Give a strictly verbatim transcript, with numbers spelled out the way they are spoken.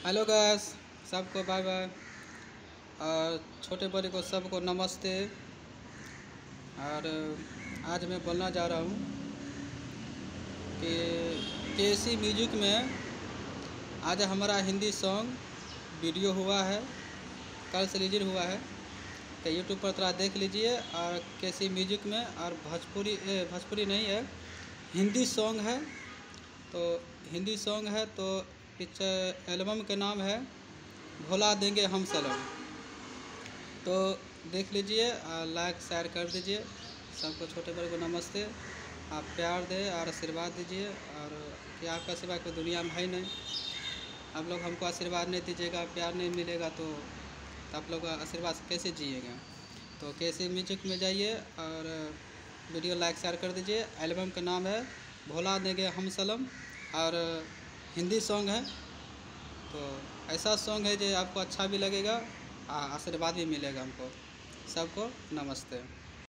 Hello guys, सबको bye bye. और छोटे बड़े को सबको नमस्ते। और आज मैं बोलना जा रहा हूँ कि केसी म्यूजिक में आज हमारा हिंदी सॉन्ग वीडियो हुआ है, कल से रिलीज हुआ है, तो यूट्यूब पर थोड़ा देख लीजिए। और केसी म्यूजिक में और भोजपुरी भोजपुरी नहीं है, हिंदी सॉन्ग है। तो हिंदी सॉन्ग है तो पिक्चर एल्बम के नाम है भुला देंगे हम सनम। तो देख लीजिए और लाइक शेयर कर दीजिए। सबको छोटे बड़े को नमस्ते। आप प्यार दें और आशीर्वाद दीजिए। और कि आपका सिवा कोई दुनिया में है नहीं। आप लोग हमको आशीर्वाद नहीं दीजिएगा, प्यार नहीं मिलेगा तो, तो आप लोग आशीर्वाद से कैसे जिएगा। तो कैसे म्यूजिक में जाइए और वीडियो लाइक शेयर कर दीजिए। एल्बम का नाम है भुला देंगे हम सनम और हिंदी सॉन्ग है। तो ऐसा सॉन्ग है जो आपको अच्छा भी लगेगा, आशीर्वाद भी मिलेगा हमको। सबको नमस्ते।